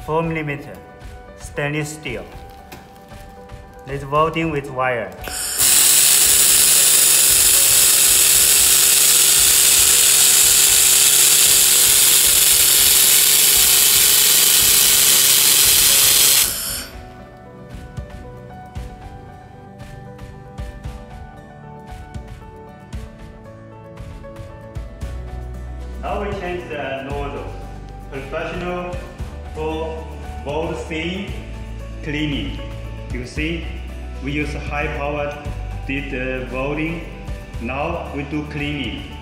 4mm stainless steel. This welding with wire. Now we change the nozzle. Professional for mold sealing, cleaning. You see, we use high power did the welding. Now we do cleaning.